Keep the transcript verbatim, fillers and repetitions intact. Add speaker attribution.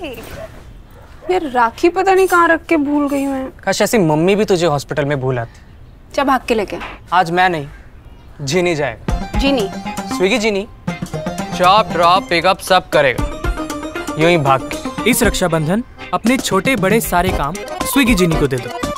Speaker 1: यार राखी पता नहीं कहाँ रख के भूल गई मैं।
Speaker 2: काश ऐसी मम्मी भी तुझे हॉस्पिटल में भूल आती।
Speaker 1: क्या भाग के लेके?
Speaker 2: आज मैं नहीं, जीनी जाएगा।
Speaker 1: जीनी?
Speaker 2: स्विगी जीनी चॉप ड्रॉप पिकअप सब करेगा, यूं ही भाग के।
Speaker 3: इस रक्षाबंधन अपने छोटे बड़े सारे काम स्विगी जीनी को दे दो।